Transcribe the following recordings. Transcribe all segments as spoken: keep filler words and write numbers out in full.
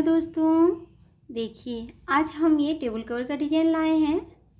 दोस्तों, देखिए आज हम ये टेबल कवर का डिज़ाइन लाए हैं।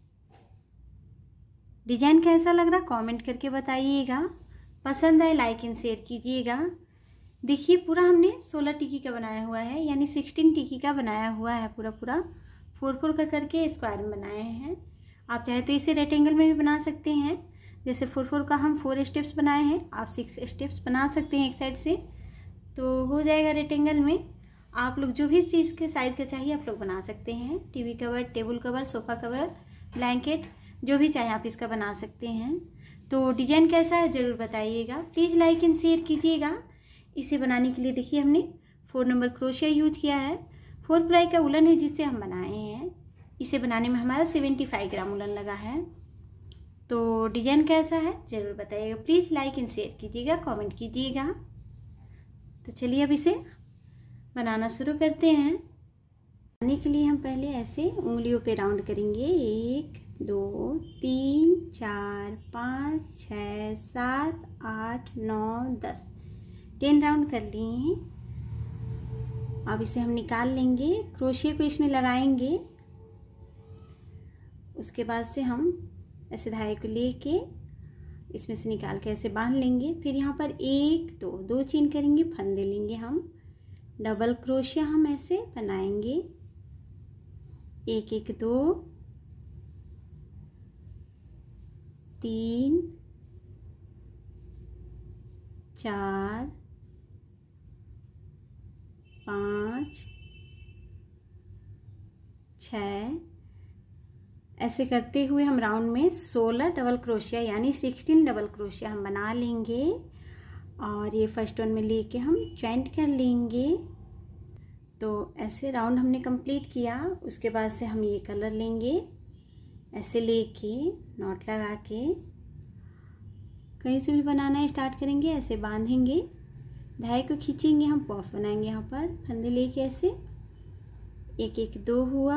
डिज़ाइन कैसा लग रहा कमेंट करके बताइएगा। पसंद आए लाइक एंड शेयर कीजिएगा। देखिए पूरा हमने सोलह टिक्की का बनाया हुआ है, यानी सिक्सटीन टिक्की का बनाया हुआ है। पूरा पूरा फोर फोर का करके स्क्वायर में बनाए हैं। आप चाहे तो इसे रेक्टेंगल में भी बना सकते हैं। जैसे फोर फोर का हम फोर स्टेप्स बनाए हैं, आप सिक्स स्टेप्स बना सकते हैं एक साइड से, तो हो जाएगा रेक्टेंगल में। आप लोग जो भी चीज़ के साइज़ का चाहिए आप लोग बना सकते हैं। TV cover, table cover, sofa cover, blanket, जो भी चाहे आप इसका बना सकते हैं। तो डिज़ाइन कैसा है ज़रूर बताइएगा। प्लीज़ लाइक एंड शेयर कीजिएगा। इसे बनाने के लिए देखिए हमने फोर नंबर क्रोशिया यूज किया है। फोर प्लाई का उलन है जिससे हम बनाए हैं। इसे बनाने में हमारा सेवेंटी फाइव ग्राम उलन लगा है। तो डिज़ाइन कैसा है ज़रूर बताइएगा। प्लीज़ लाइक एंड शेयर कीजिएगा, कमेंट कीजिएगा। तो चलिए अब इसे बनाना शुरू करते हैं। बनाने के लिए हम पहले ऐसे उंगलियों पे राउंड करेंगे। एक, दो, तीन, चार, पाँच, छः, सात, आठ, नौ, दस, टेन राउंड कर लिए। अब इसे हम निकाल लेंगे, क्रोशिया को इसमें लगाएंगे। उसके बाद से हम ऐसे धागे को लेके इसमें से निकाल के ऐसे बांध लेंगे। फिर यहाँ पर एक, दो, दो चेन करेंगे, फंदे लेंगे हम। डबल क्रोशिया हम ऐसे बनाएंगे। एक, एक, दो, तीन, चार, पाँच, छः, ऐसे करते हुए हम राउंड में सोलह डबल क्रोशिया यानी सिक्सटीन डबल क्रोशिया हम बना लेंगे। और ये फर्स्ट वन में लेके हम ज्वाइंट कर लेंगे। तो ऐसे राउंड हमने कंप्लीट किया। उसके बाद से हम ये कलर लेंगे, ऐसे लेके नॉट लगा के कहीं से भी बनाना स्टार्ट करेंगे। ऐसे बांधेंगे, धागे को खींचेंगे, हम पॉफ बनाएंगे। यहाँ पर फंदे लेके ऐसे एक, एक, दो हुआ,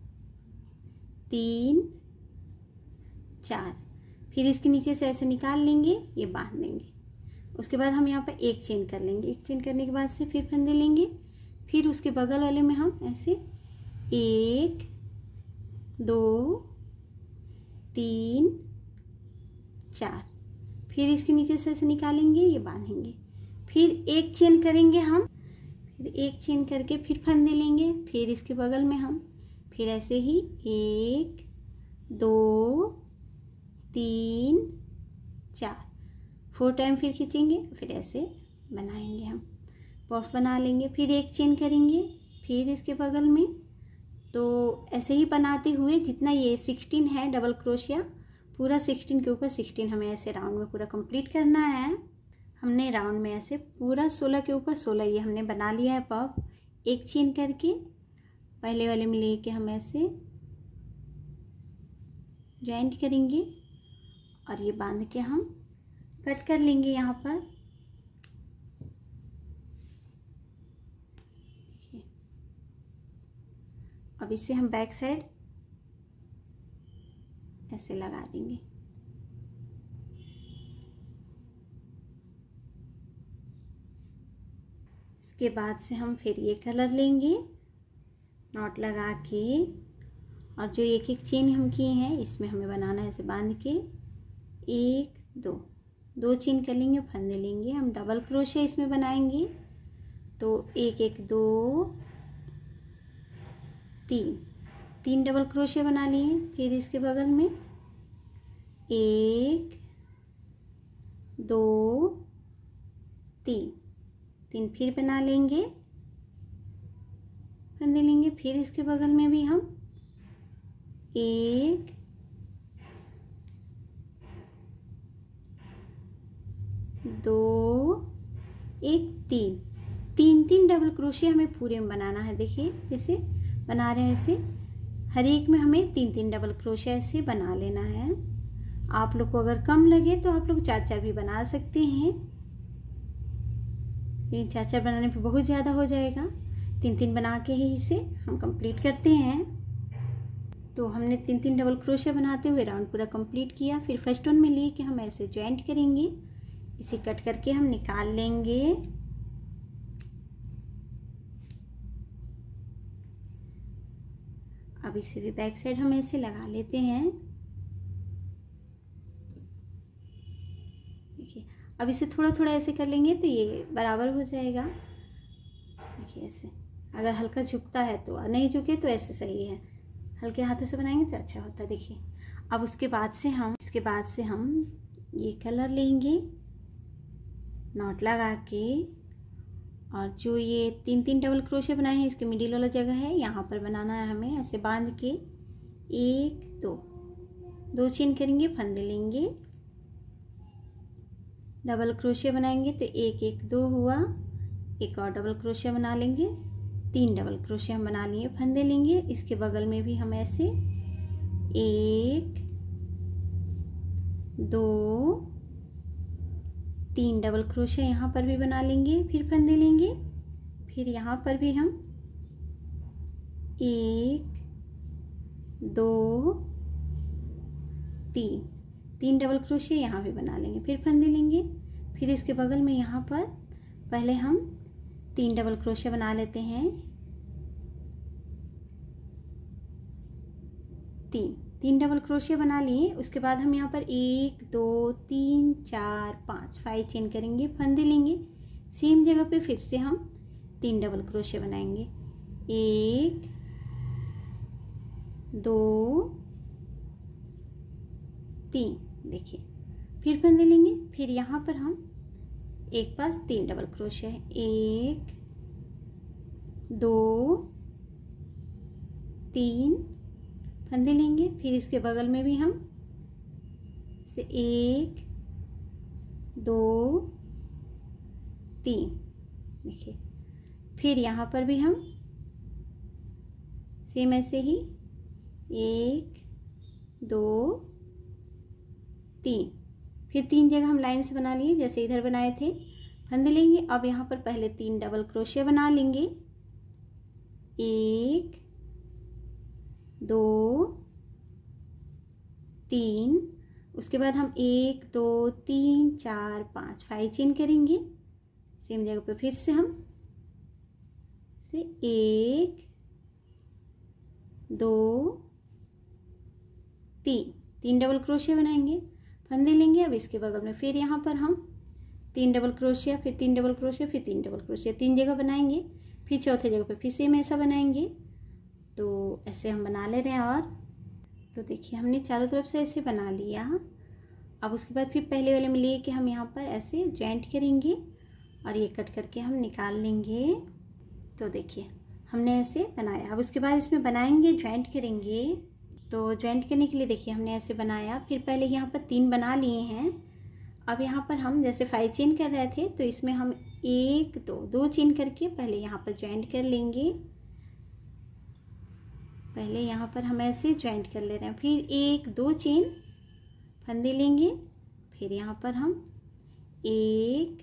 तीन, चार, फिर इसके नीचे से ऐसे निकाल लेंगे, ये बांध देंगे। उसके बाद हम यहाँ पर एक चेन कर लेंगे। एक चेन करने के बाद से फिर फंदे लेंगे। फिर उसके बगल वाले में हम ऐसे एक, दो, तीन, चार, फिर इसके नीचे से ऐसे निकालेंगे, ये बांधेंगे। फिर एक चेन करेंगे हम, फिर एक चेन करके फिर फंदे लेंगे। फिर इसके बगल में हम फिर ऐसे ही एक, दो, तीन, चार, फोर टाइम फिर खींचेंगे, फिर ऐसे बनाएंगे हम, पफ बना लेंगे। फिर एक चेन करेंगे, फिर इसके बगल में। तो ऐसे ही बनाते हुए जितना ये सिक्सटीन है डबल क्रोशिया, पूरा सिक्सटीन के ऊपर सिक्सटीन हमें ऐसे राउंड में पूरा कंप्लीट करना है। हमने राउंड में ऐसे पूरा सोलह के ऊपर सोलह ये हमने बना लिया है पफ। एक चेन करके पहले वाले में लेके हम ऐसे ज्वाइंट करेंगे और ये बांध के हम कट कर लेंगे यहाँ पर। अब इसे हम बैक साइड ऐसे लगा देंगे। इसके बाद से हम फिर ये कलर लेंगे, नॉट लगा के, और जो एक एक चेन हम किए हैं इसमें हमें बनाना है ऐसे बांध के। एक, दो, दो चेन कर लेंगे, फंदे लेंगे, हम डबल क्रोशिया इसमें बनाएंगे। तो एक, एक, दो, तीन, तीन डबल क्रोशिया बना लिए। फिर इसके बगल में एक, दो, तीन, तीन फिर बना लेंगे, फंदे लेंगे। फिर इसके बगल में भी हम एक, दो, एक, तीन, तीन तीन डबल क्रोशिया हमें पूरे में बनाना है। देखिए जैसे बना रहे हैं ऐसे हर एक में हमें तीन तीन डबल क्रोशिया ऐसे बना लेना है। आप लोग को अगर कम लगे तो आप लोग चार चार भी बना सकते हैं, लेकिन चार चार बनाने पे बहुत ज़्यादा हो जाएगा। तीन तीन बना के ही इसे हम कंप्लीट करते हैं। तो हमने तीन तीन डबल क्रोशिया बनाते हुए राउंड पूरा कंप्लीट किया। फिर फर्स्ट वन में लेके हम ऐसे ज्वाइंट करेंगे, इसे कट करके हम निकाल लेंगे। अब इसे भी बैक साइड हम ऐसे लगा लेते हैं। देखिए अब इसे थोड़ा थोड़ा ऐसे कर लेंगे तो ये बराबर हो जाएगा। देखिए ऐसे, अगर हल्का झुकता है तो, नहीं झुके तो ऐसे सही है, हल्के हाथों से बनाएंगे तो अच्छा होता है। देखिए अब उसके बाद से हम इसके बाद से हम ये कलर लेंगे नॉट लगा के, और जो ये तीन तीन डबल क्रोशे बनाए हैं इसके मिडिल वाला जगह है, यहाँ पर बनाना है हमें। ऐसे बांध के एक दो दो चेन करेंगे, फंदे लेंगे, डबल क्रोशे बनाएंगे तो एक एक दो हुआ, एक और डबल क्रोशे बना लेंगे, तीन डबल क्रोशे हम बना लिए, फंदे लेंगे। इसके बगल में भी हम ऐसे एक दो तीन डबल क्रोशे यहाँ पर भी बना लेंगे, फिर फंदे लेंगे, फिर यहाँ पर भी हम एक दो तीन तीन डबल क्रोशे यहाँ भी बना लेंगे, फिर फंदे लेंगे। फिर इसके बगल में यहाँ पर पहले हम तीन डबल क्रोशे बना लेते हैं, तीन तीन डबल क्रोशे बना लिए। उसके बाद हम यहाँ पर एक दो तीन चार पाँच फाइव चेन करेंगे, फंदे लेंगे, सेम जगह पे फिर से हम तीन डबल क्रोशे बनाएंगे, एक दो तीन। देखिए फिर फंदे लेंगे, फिर यहाँ पर हम एक पास तीन डबल क्रोशे है, एक दो तीन, फंदे लेंगे। फिर इसके बगल में भी हम से एक दो तीन। देखिए फिर यहाँ पर भी हम सेम ऐसे ही एक दो तीन, फिर तीन जगह हम लाइन से बना लिए जैसे इधर बनाए थे, फंदे लेंगे। अब यहाँ पर पहले तीन डबल क्रोशे बना लेंगे, एक दो तीन। उसके बाद हम एक दो तीन चार पाँच फाइव चेन करेंगे, सेम जगह पे फिर से हम से एक दो तीन तीन डबल क्रोशे बनाएंगे, फंदे लेंगे। अब इसके बगल में फिर यहाँ पर हम तीन डबल क्रोशिया, फिर तीन डबल क्रोशिया, फिर तीन डबल क्रोशिया, तीन जगह बनाएंगे। फिर चौथे जगह पे फिर सेम ऐसा बनाएंगे। तो ऐसे हम बना ले रहे हैं। और तो देखिए हमने चारों तरफ से ऐसे बना लिया। अब उसके बाद फिर पहले वाले में लिए कि हम यहाँ पर ऐसे ज्वाइंट करेंगे और ये कट करके हम निकाल लेंगे। तो देखिए हमने ऐसे बनाया। अब उसके बाद इसमें बनाएंगे, ज्वाइंट करेंगे। तो ज्वाइंट करने के लिए देखिए हमने ऐसे बनाया, फिर पहले यहाँ पर तीन बना लिए हैं। अब यहाँ पर हम जैसे फाइव चेन कर रहे थे तो इसमें हम एक दो दो चेन करके पहले यहाँ पर ज्वाइंट कर लेंगे। पहले यहाँ पर हम ऐसे ज्वाइंट कर ले रहे हैं, फिर एक दो चेन फंदे लेंगे, फिर यहाँ पर हम एक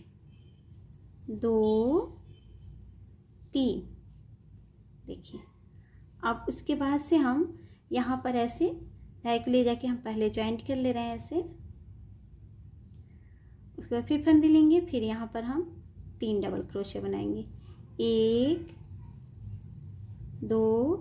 दो तीन। देखिए अब उसके बाद से हम यहाँ पर ऐसे डायरेक्ट ले जाके हम पहले ज्वाइंट कर ले रहे हैं ऐसे। उसके बाद फिर फंदे लेंगे, फिर यहाँ पर हम तीन डबल क्रोशे बनाएंगे, एक दो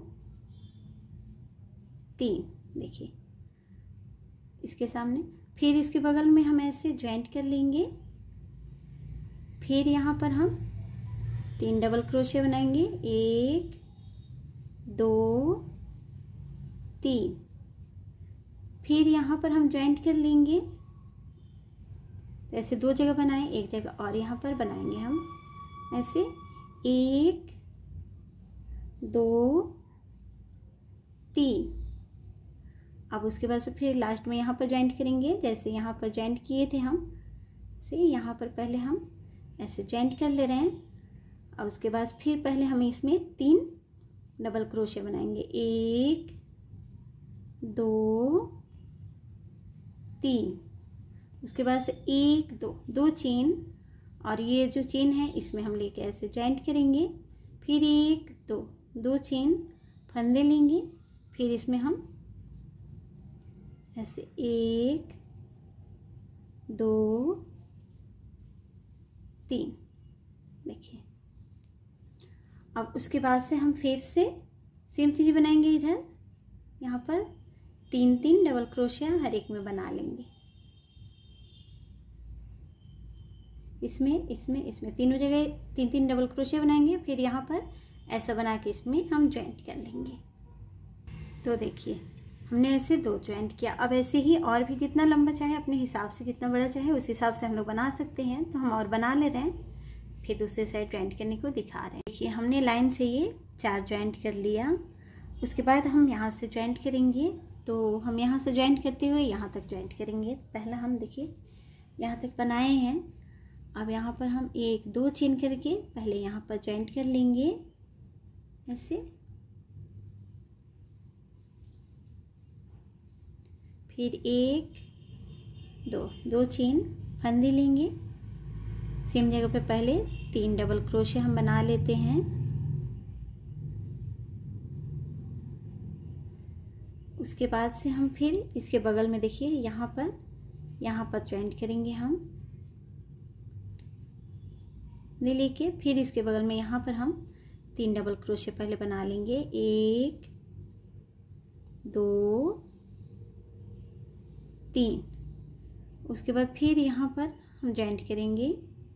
तीन। देखिए इसके सामने, फिर इसके बगल में हम ऐसे ज्वाइंट कर लेंगे, फिर यहाँ पर हम तीन डबल क्रोशे बनाएंगे, एक दो तीन। फिर यहाँ पर हम ज्वाइंट कर लेंगे, ऐसे दो जगह बनाए, एक जगह और यहाँ पर बनाएंगे हम ऐसे एक दो तीन। अब उसके बाद से फिर लास्ट में यहाँ पर ज्वाइंट करेंगे, जैसे यहाँ पर ज्वाइंट किए थे हम से यहाँ पर पहले हम ऐसे ज्वाइंट कर ले रहे हैं। और उसके बाद फिर पहले हम इसमें तीन डबल क्रोशे बनाएंगे, एक दो तीन। उसके बाद से एक दो दो चेन, और ये जो चेन है इसमें हम लेके ऐसे ज्वाइंट करेंगे, फिर एक दो दो चेन फंदे लेंगे, फिर इसमें हम ऐसे एक दो तीन। देखिए अब उसके बाद से हम फिर से सेम चीज़ बनाएंगे इधर, यहाँ पर तीन तीन डबल क्रोशिया हर एक में बना लेंगे। इसमें इसमें इसमें तीनों जगह तीन तीन डबल क्रोशिया बनाएंगे। फिर यहाँ पर ऐसा बना के इसमें हम ज्वाइंट कर लेंगे। तो देखिए हमने ऐसे दो ज्वाइंट किया। अब ऐसे ही और भी जितना लंबा चाहे अपने हिसाब से, जितना बड़ा चाहे उस हिसाब से हम लोग बना सकते हैं। तो हम और बना ले रहे हैं, फिर दूसरे साइड ज्वाइंट करने को दिखा रहे हैं। देखिए हमने लाइन से ये चार ज्वाइंट कर लिया। उसके बाद हम यहाँ से ज्वाइंट करेंगे। तो हम यहाँ से ज्वाइंट करते हुए यहाँ तक ज्वाइंट करेंगे। पहला हम देखिए यहाँ तक बनाए हैं। अब यहाँ पर हम एक दो चेन करके पहले यहाँ पर ज्वाइंट कर लेंगे ऐसे। फिर एक दो दो चेन फंदे लेंगे। सेम जगह पे पहले तीन डबल क्रोशे हम बना लेते हैं। उसके बाद से हम फिर इसके बगल में देखिए यहाँ पर यहाँ पर ज्वाइंट करेंगे हम दे लेके। फिर इसके बगल में यहाँ पर हम तीन डबल क्रोशे पहले बना लेंगे। एक दो तीन। उसके बाद फिर यहाँ पर हम ज्वाइंट करेंगे।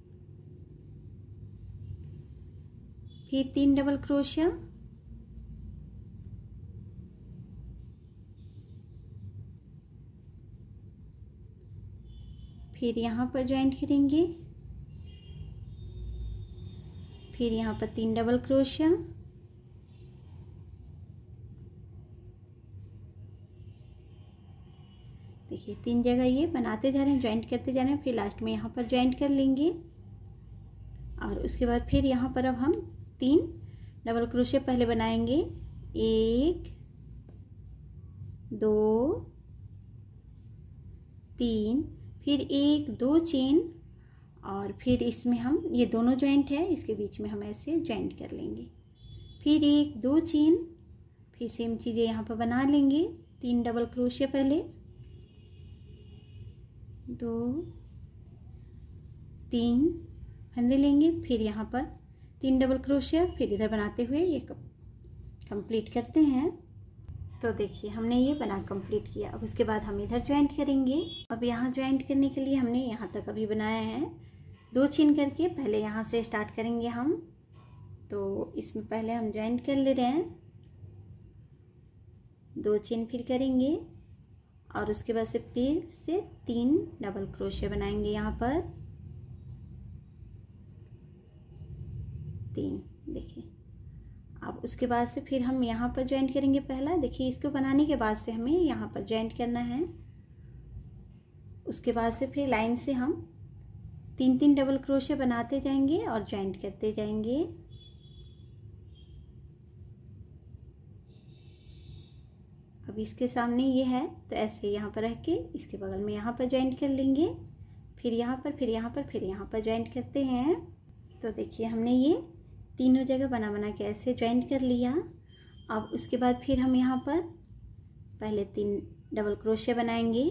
फिर तीन डबल क्रोशिया, फिर यहाँ पर ज्वाइंट करेंगे। फिर यहाँ पर तीन डबल क्रोशिया, देखिए तीन जगह ये बनाते जा रहे हैं, ज्वाइंट करते जा रहे हैं। फिर लास्ट में यहाँ पर ज्वाइंट कर लेंगे। और उसके बाद फिर यहाँ पर अब हम तीन डबल क्रोशिया पहले बनाएंगे। एक दो तीन, फिर एक दो चेन, और फिर इसमें हम ये दोनों ज्वाइंट है इसके बीच में हम ऐसे ज्वाइंट कर लेंगे। फिर एक दो चेन, फिर सेम चीज़ें यहाँ पर बना लेंगे। तीन डबल क्रोशिया पहले, दो तीन फंदे लेंगे। फिर यहाँ पर तीन डबल क्रोशिया, फिर इधर बनाते हुए ये कंप्लीट करते हैं। तो देखिए हमने ये बना कंप्लीट किया। अब उसके बाद हम इधर ज्वाइंट करेंगे। अब यहाँ ज्वाइंट करने के लिए हमने यहाँ तक अभी बनाया है। दो चेन करके पहले यहाँ से स्टार्ट करेंगे हम। तो इसमें पहले हम ज्वाइंट कर ले रहे हैं, दो चेन फिर करेंगे और उसके बाद से फिर से तीन डबल क्रोशिया बनाएंगे यहाँ पर तीन। देखिए अब उसके बाद से फिर हम यहाँ पर ज्वाइंट करेंगे पहला। देखिए इसको बनाने के बाद से हमें यहाँ पर ज्वाइंट करना है। उसके बाद से फिर लाइन से हम तीन तीन डबल क्रोशिया बनाते जाएंगे और ज्वाइंट करते जाएंगे। अब इसके सामने ये है तो ऐसे यहाँ पर रख के इसके बगल में यहाँ पर ज्वाइंट कर लेंगे। फिर यहाँ पर फिर यहाँ पर फिर यहाँ पर ज्वाइंट करते हैं। तो देखिए हमने ये तीनों जगह बना बना के ऐसे ज्वाइंट कर लिया। अब उसके बाद फिर हम यहाँ पर पहले तीन डबल क्रोशिया बनाएंगे।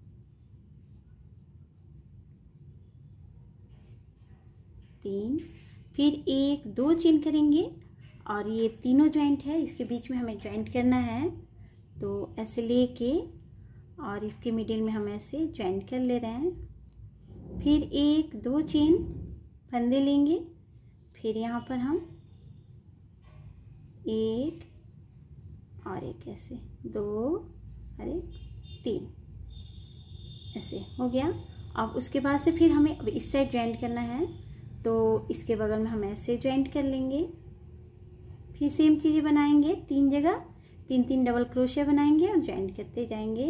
तीन, फिर एक दो चेन करेंगे और ये तीनों ज्वाइंट है इसके बीच में हमें ज्वाइंट करना है। तो ऐसे लेके और इसके मिडिल में हम ऐसे ज्वाइंट कर ले रहे हैं। फिर एक दो चेन फंदे लेंगे। फिर यहाँ पर हम एक और एक ऐसे दो और एक तीन, ऐसे हो गया। अब उसके बाद से फिर हमें अब इस साइड ज्वाइंट करना है। तो इसके बगल में हम ऐसे ज्वाइंट कर लेंगे। फिर सेम चीज़ें बनाएंगे, तीन जगह तीन तीन डबल क्रोशिया बनाएंगे और ज्वाइंट करते जाएंगे।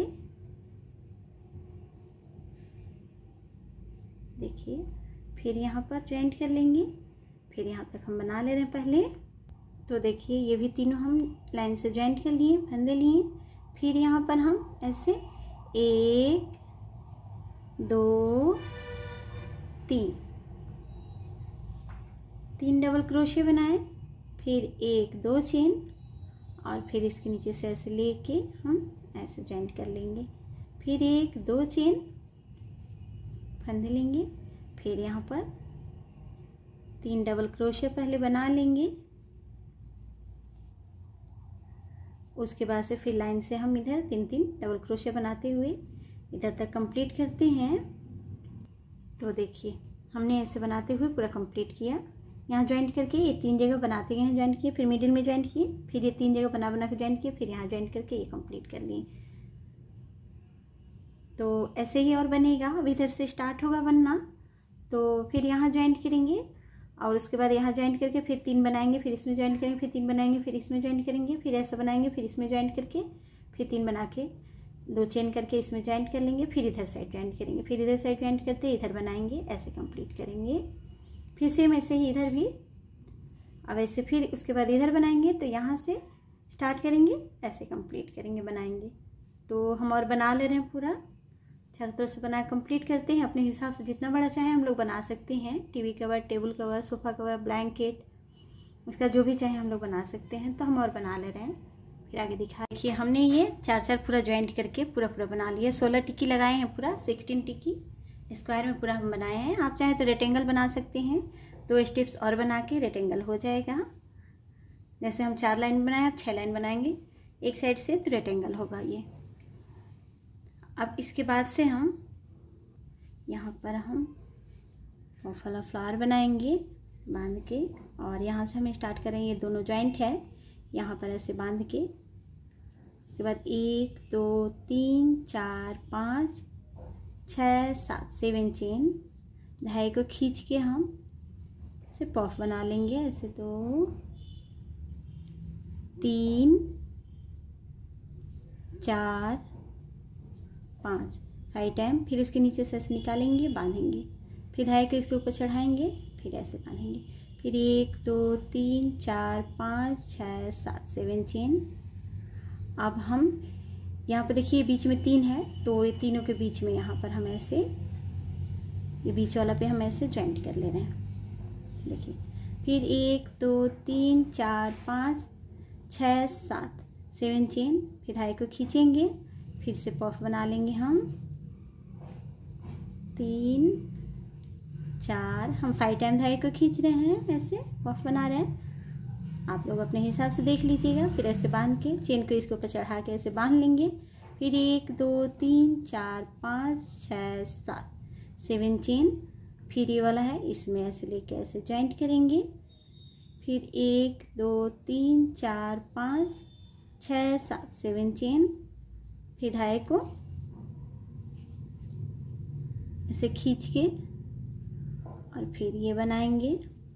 देखिए फिर यहाँ पर ज्वाइंट कर लेंगे। फिर यहाँ तक हम बना ले रहे हैं पहले। तो देखिए ये भी तीनों हम लाइन से ज्वाइंट कर लिए, फंदे लिए। फिर यहाँ पर हम ऐसे एक दो तीन तीन डबल क्रोशिया बनाए। फिर एक दो चेन और फिर इसके नीचे से ऐसे लेके हम ऐसे ज्वाइंट कर लेंगे। फिर एक दो चेन फंदे लेंगे। फिर यहाँ पर तीन डबल क्रोशिया पहले बना लेंगे। उसके बाद से फिर लाइन से हम इधर तीन तीन डबल क्रोशे बनाते हुए इधर तक कंप्लीट करते हैं। तो देखिए हमने ऐसे बनाते हुए पूरा कंप्लीट किया। यहाँ ज्वाइंट करके ये तीन जगह बनाते गए हैं, ज्वाइंट किए, फिर मिडिल में ज्वाइंट किए, फिर ये तीन जगह बना बना के ज्वाइंट किए, फिर यहाँ ज्वाइंट करके ये कंप्लीट कर लिए। तो ऐसे ही और बनेगा। अब इधर से स्टार्ट होगा बनना, तो फिर यहाँ ज्वाइंट करेंगे और उसके बाद यहाँ ज्वाइंट करके फिर तीन बनाएंगे, फिर इसमें ज्वाइंट करेंगे, फिर तीन बनाएंगे, फिर इसमें ज्वाइंट करेंगे, फिर ऐसा बनाएंगे, फिर इसमें ज्वाइंट करके फिर तीन बना के दो चेन करके इसमें ज्वाइंट कर लेंगे, फिर इधर साइड ज्वाइंट करेंगे, फिर इधर साइड ज्वाइंट करते इधर बनाएंगे, ऐसे कंप्लीट करेंगे। फिर सेम ऐसे ही इधर भी। अब ऐसे फिर उसके बाद इधर बनाएंगे, तो यहाँ से स्टार्ट करेंगे, ऐसे कंप्लीट करेंगे, बनाएंगे। तो हम और बना ले रहे हैं पूरा, चारों तरफ से बना कंप्लीट करते हैं। अपने हिसाब से जितना बड़ा चाहे हम लोग बना सकते हैं। TV cover, table cover, sofa cover, blanket, इसका जो भी चाहे हम लोग बना सकते हैं। तो हम और बना ले रहे हैं, फिर आगे दिखा। देखिए हमने ये चार चार पूरा ज्वाइंट करके पूरा पूरा बना लिया। सोलह टिक्की लगाए हैं, पूरा सिक्सटीन टिक्की स्क्वायर में पूरा हम बनाए हैं। आप चाहे तो रेक्टेंगल बना सकते हैं, दो स्टेप्स और बना के रेक्टेंगल हो जाएगा। जैसे हम चार लाइन बनाए, आप छः लाइन बनाएंगे एक साइड से, तो रेक्टेंगल होगा ये। अब इसके बाद से हम यहाँ पर हम वाला फ्लावर बनाएंगे बांध के, और यहाँ से हम स्टार्ट करेंगे। दोनों ज्वाइंट है, यहाँ पर ऐसे बांध के, उसके बाद एक दो तीन चार पाँच छः सात सेवन चेन, धागे को खींच के हम ऐसे पफ बना लेंगे। ऐसे दो तीन चार पाँच फाइव टाइम, फिर इसके नीचे से ऐसे निकालेंगे, बांधेंगे, फिर धागे को इसके ऊपर चढ़ाएंगे, फिर ऐसे बांधेंगे, फिर एक दो तीन चार पाँच छः सात सेवन चेन। अब हम यहाँ पर देखिए बीच में तीन है, तो ये तीनों के बीच में यहाँ पर हम ऐसे ये बीच वाला पे हम ऐसे ज्वाइंट कर ले रहे हैं। देखिए फिर एक दो तीन चार पाँच छः सात सेवन चेन, फिर धागे को खींचेंगे, फिर से पफ बना लेंगे हम तीन चार, हम फाइव टाइम धागे को खींच रहे हैं, ऐसे पफ बना रहे हैं। आप लोग अपने हिसाब से देख लीजिएगा। फिर ऐसे बांध के चेन को इसके ऊपर चढ़ा के ऐसे बांध लेंगे, फिर एक दो तीन चार पाँच छः सात सेवन चेन, फिर ये वाला है इसमें ऐसे लेके ऐसे ज्वाइंट करेंगे, फिर एक दो तीन चार पाँच छः सात सेवन चेन, फिर धागे को ऐसे खींच के और फिर ये बनाएंगे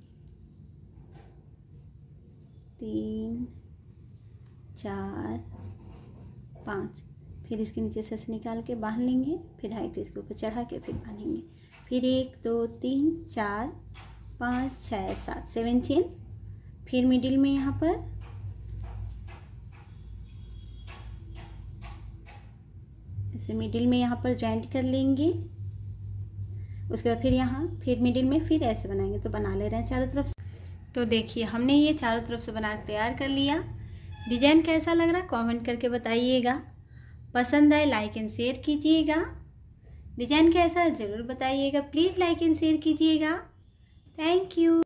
तीन चार पाँच, फिर इसके नीचे से ऐसे निकाल के बांध लेंगे, फिर धागे को इसके ऊपर चढ़ा के फिर बांधेंगे, फिर एक दो तीन चार पाँच छः सात सेवन चेन, फिर मिडिल में यहाँ पर ऐसे मिडिल में यहाँ पर ज्वाइंट कर लेंगे। उसके बाद फिर यहाँ फिर मिडिल में फिर ऐसे बनाएंगे। तो बना ले रहे हैं चारों तरफ से। तो देखिए हमने ये चारों तरफ से बना के तैयार कर लिया। डिजाइन कैसा लग रहा कमेंट करके बताइएगा। पसंद आए लाइक एंड शेयर कीजिएगा। डिजाइन कैसा है ज़रूर बताइएगा। प्लीज़ लाइक एंड शेयर कीजिएगा। Thank you.